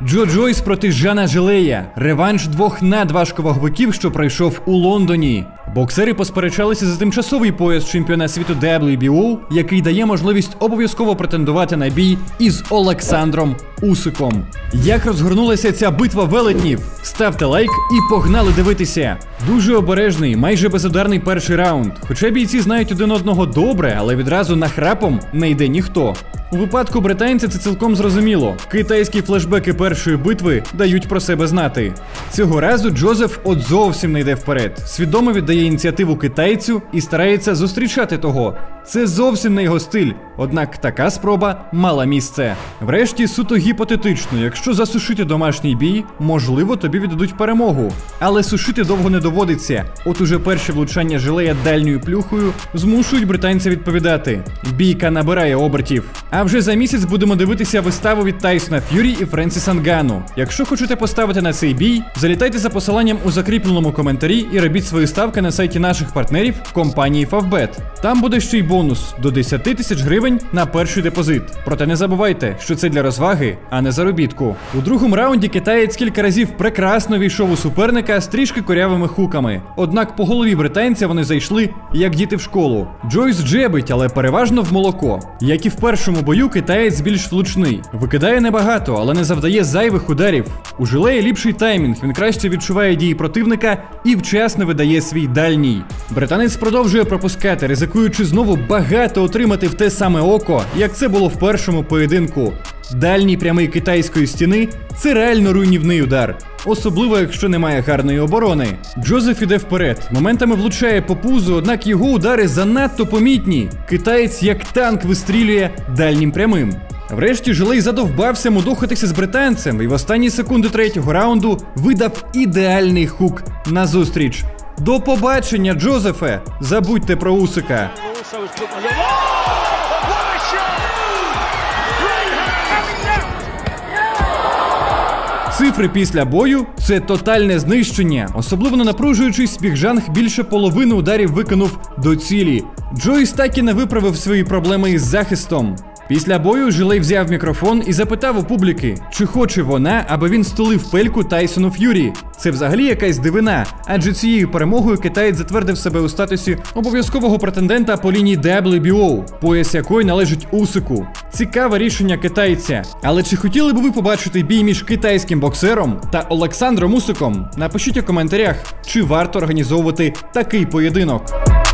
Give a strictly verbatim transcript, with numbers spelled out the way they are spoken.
Джо Джойс проти Жана Жилея. Реванш двох надважковаговиків, що пройшов у Лондоні. Боксери посперечалися за тимчасовий пояс чемпіона світу дабл ю бі о, який дає можливість обов'язково претендувати на бій із Олександром Усиком. Як розгорнулася ця битва велетнів? Ставте лайк і погнали дивитися. Дуже обережний, майже безударний перший раунд. Хоча бійці знають один одного добре, але відразу нахрапом не йде ніхто. У випадку британця це цілком зрозуміло. Китайські флешбеки першої битви дають про себе знати. Цього разу Джозеф от зовсім не йде вперед. Свідомо віддає ініціативу китайцю і старається зустрічати того. Це зовсім не його стиль, однак така спроба мала місце. Врешті, суто гіпотетично, якщо засушити домашній бій, можливо, тобі віддадуть перемогу. Але сушити довго не доводиться. От уже перше влучання Жилея дальньою плюхою змушують британця відповідати. Бійка набирає обертів. А вже за місяць будемо дивитися виставу від Тайсона Ф'юрі і Френсіса Нгану. Якщо хочете поставити на цей бій, залітайте за посиланням у закріпленому коментарі і робіть свої ставки на сайті наших партнерів компанії Фавбет. Там буде ще й бонус до десять тисяч гривень на перший депозит. Проте не забувайте, що це для розваги, а не заробітку. У другому раунді китаєць кілька разів прекрасно війшов у суперника з трішки корявими хуками. Однак по голові британця вони зайшли, як діти в школу. Джойс джебить, але переважно в молоко. Як і в першому бою, китаєць більш влучний. Викидає небагато, але не завдає зайвих ударів. У Жилея ліпший таймінг, він краще відчуває дії противника і вчасно видає свій дальній. Британець продовжує пропускати, ризикуючи знову багато отримати в те саме око, як це було в першому поєдинку. Дальній прямий китайської стіни – це реально руйнівний удар. Особливо, якщо немає гарної оборони. Джозеф іде вперед, моментами влучає по пузу, однак його удари занадто помітні. Китаєць як танк вистрілює дальнім прямим. Врешті Жилей задовбався мудохатися з британцем і в останні секунди третього раунду видав ідеальний хук назустріч. До побачення, Джозефе! Забудьте про Усика. Цифри після бою – це тотальне знищення. Особливо не напружуючись, Біг-Жанг більше половини ударів виконав до цілі. Джойс так і не виправив свої проблеми із захистом. Після бою Жилей взяв мікрофон і запитав у публіки, чи хоче вона, аби він стулив пельку Тайсону Ф'юрі. Це взагалі якась дивина, адже цією перемогою китаєць затвердив себе у статусі обов'язкового претендента по лінії дабл ю бі о, пояс якої належить Усику. Цікаве рішення китайця. Але чи хотіли б ви побачити бій між китайським боксером та Олександром Усиком? Напишіть у коментарях, чи варто організовувати такий поєдинок.